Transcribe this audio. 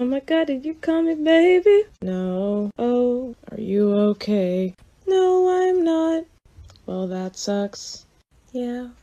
Oh my god, did you call me baby? No. Oh, are you okay? No, I'm not. Well, that sucks. Yeah.